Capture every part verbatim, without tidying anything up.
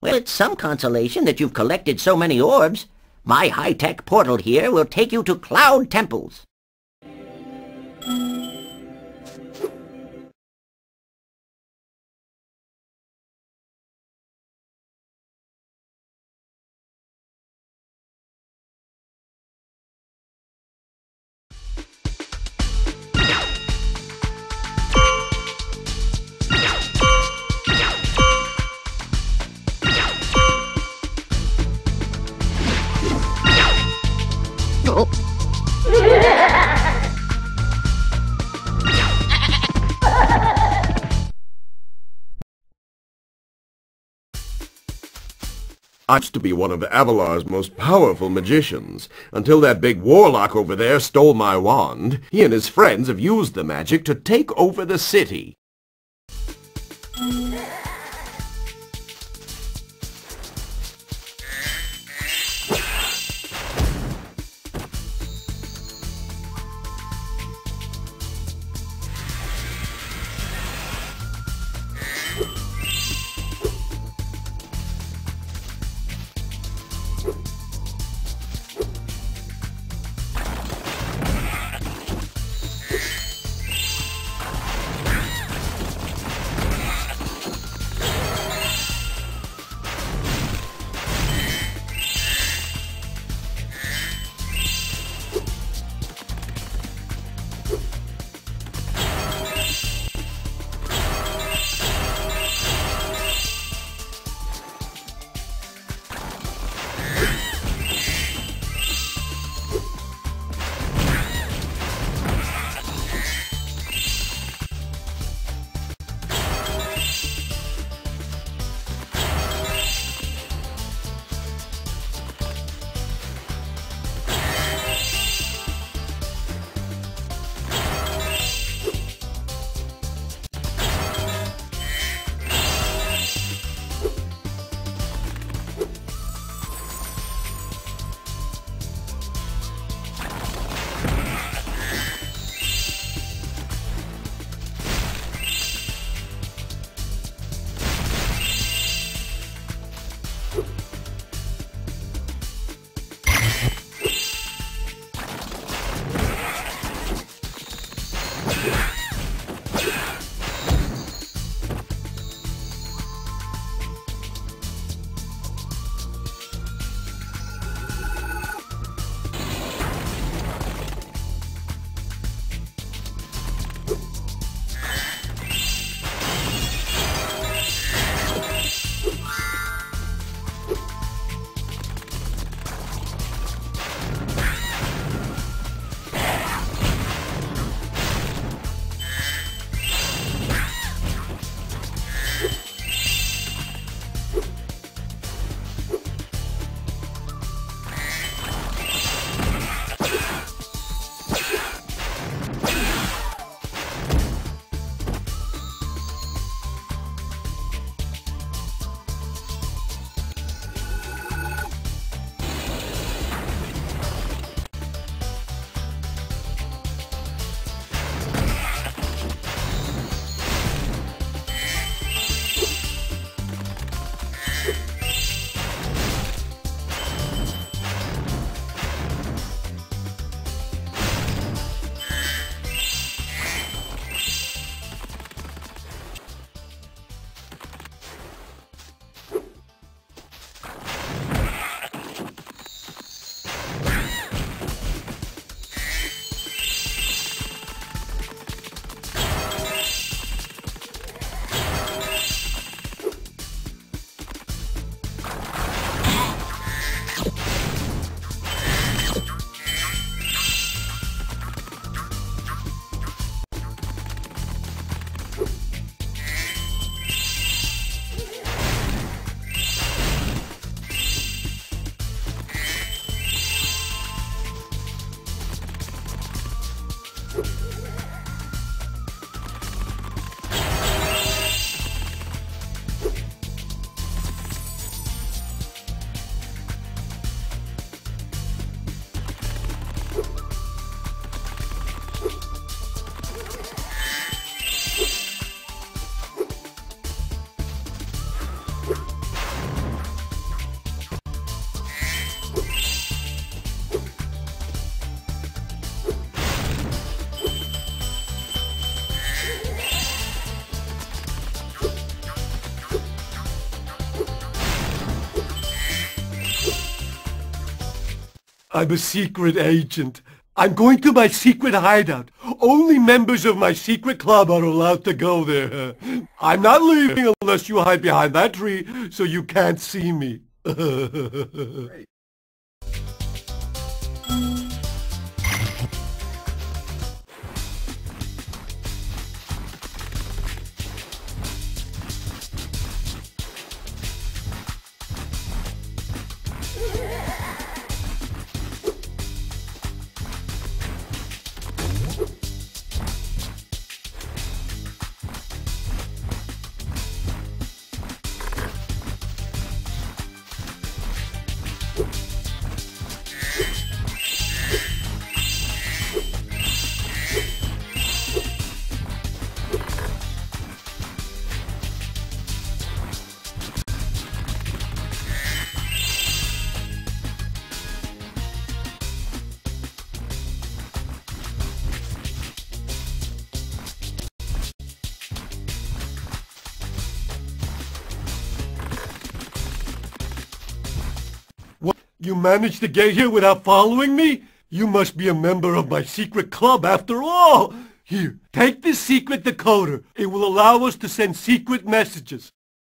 Well, it's some consolation that you've collected so many orbs. My high-tech portal here will take you to Cloud Temples. I used to be one of Avalar's most powerful magicians, until that big warlock over there stole my wand. He and his friends have used the magic to take over the city. I'm a secret agent. I'm going to my secret hideout. Only members of my secret club are allowed to go there. I'm not leaving unless you hide behind that tree so you can't see me. What? You managed to get here without following me? You must be a member of my secret club after all! Here, take this secret decoder. It will allow us to send secret messages.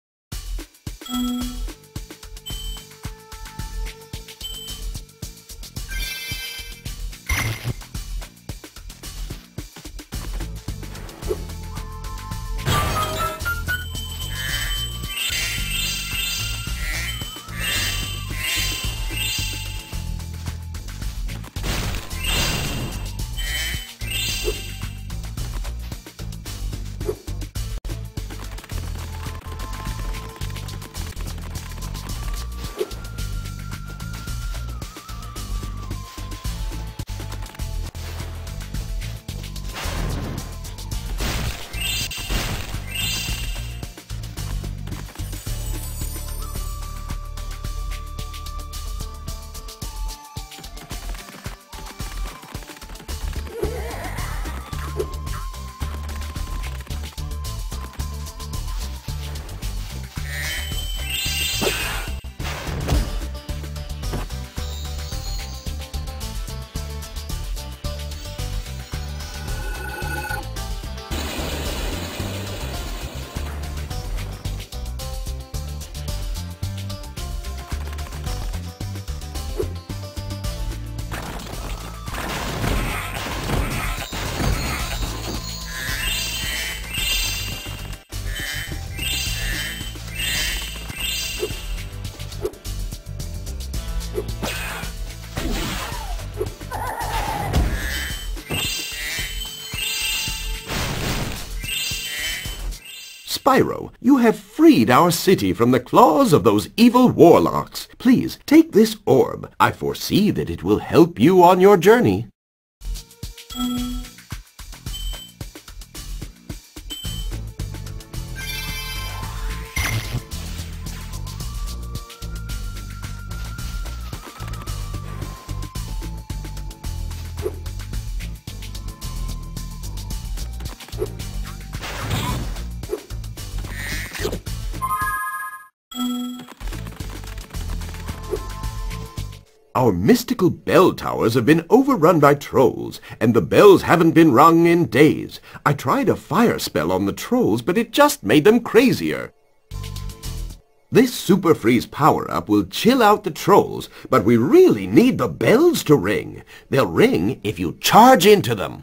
Spyro, you have freed our city from the claws of those evil warlocks. Please, take this orb. I foresee that it will help you on your journey. Our mystical bell towers have been overrun by trolls, and the bells haven't been rung in days. I tried a fire spell on the trolls, but it just made them crazier. This Super Freeze power-up will chill out the trolls, but we really need the bells to ring. They'll ring if you charge into them.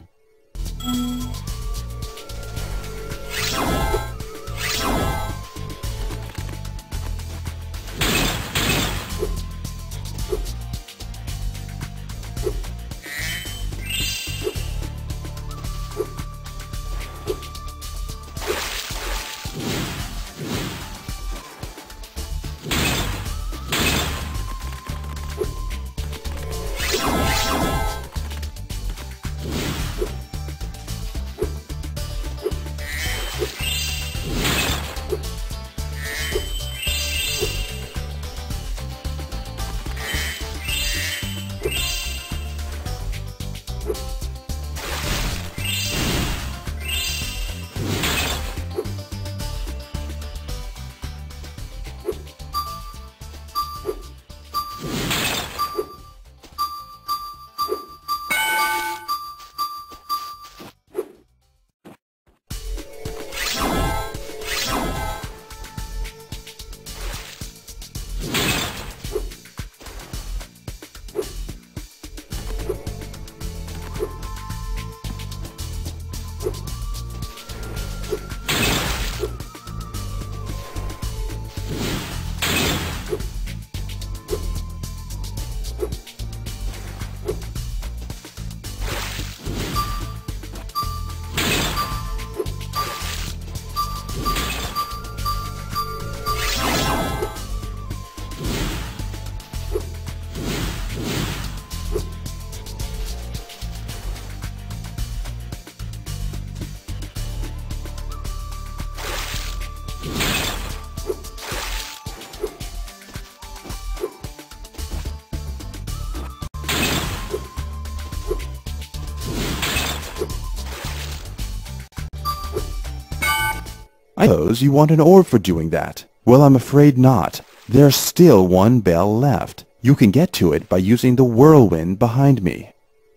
suppose you want an orb for doing that. Well, I'm afraid not. There's still one bell left. You can get to it by using the whirlwind behind me.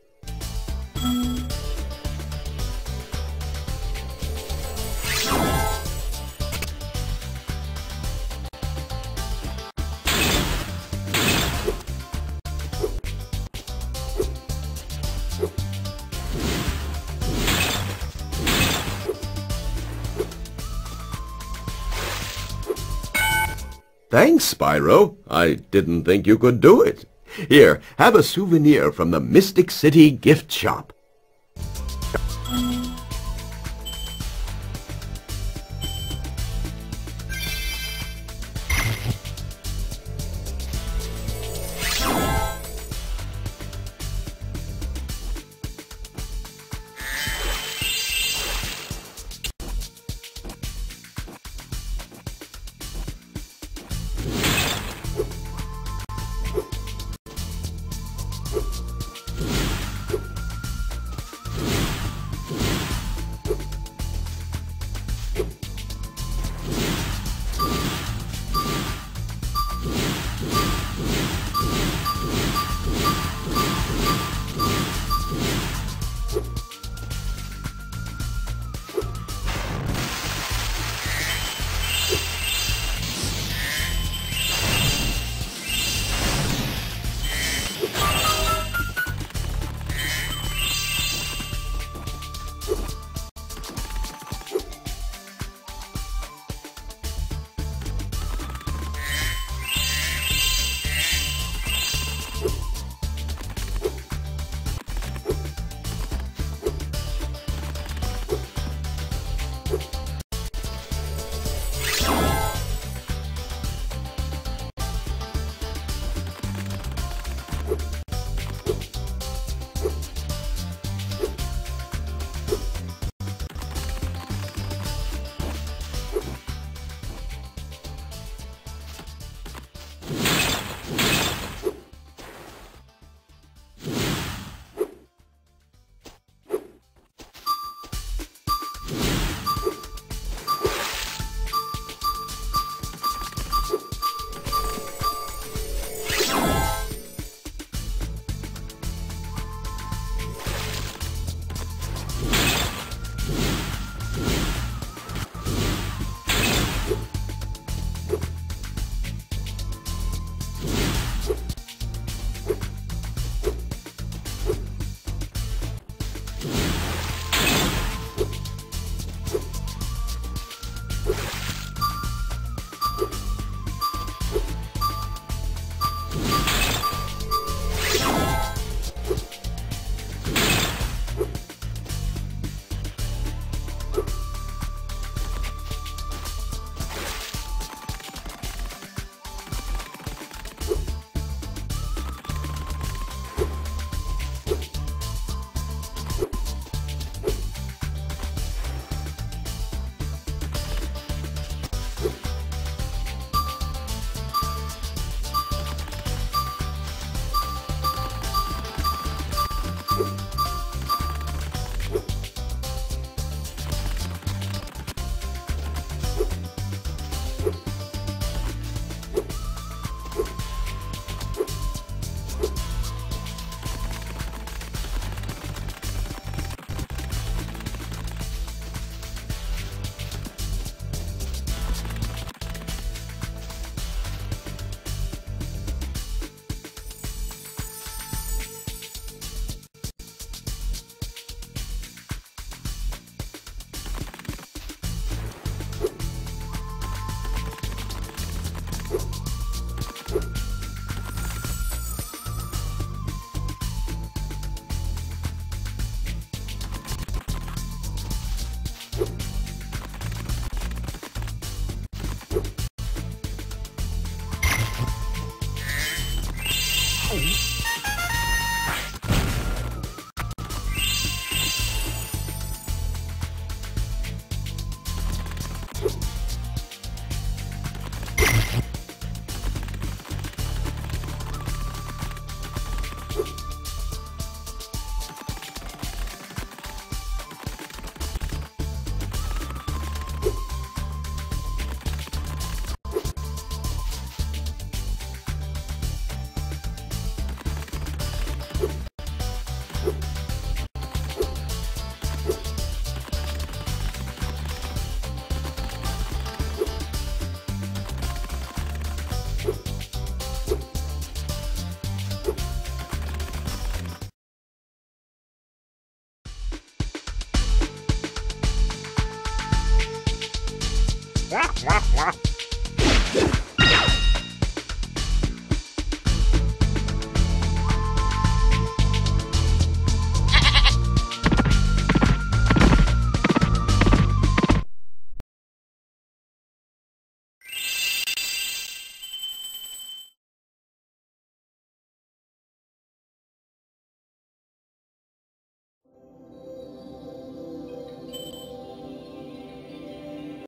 Thanks, Spyro. I didn't think you could do it. Here, have a souvenir from the Mystic City gift shop. You